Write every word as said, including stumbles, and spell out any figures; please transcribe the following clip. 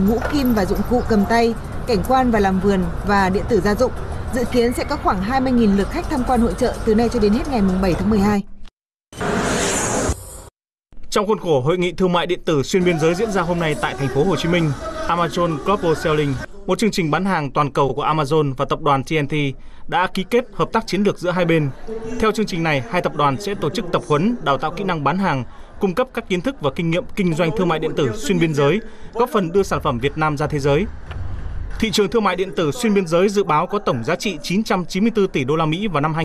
ngũ kim và dụng cụ cầm tay, cảnh quan và làm vườn và điện tử gia dụng. Dự kiến sẽ có khoảng hai mươi nghìn lượt khách tham quan hội chợ từ nay cho đến hết ngày bảy tháng mười hai. Trong khuôn khổ hội nghị thương mại điện tử xuyên biên giới diễn ra hôm nay tại thành phố Hồ Chí Minh, Amazon Global Selling, một chương trình bán hàng toàn cầu của Amazon và tập đoàn tê en tê đã ký kết hợp tác chiến lược giữa hai bên. Theo chương trình này, hai tập đoàn sẽ tổ chức tập huấn, đào tạo kỹ năng bán hàng, cung cấp các kiến thức và kinh nghiệm kinh doanh thương mại điện tử xuyên biên giới, góp phần đưa sản phẩm Việt Nam ra thế giới. Thị trường thương mại điện tử xuyên biên giới dự báo có tổng giá trị chín trăm chín mươi tư tỷ đô la Mỹ vào năm hai nghìn không trăm hai mươi.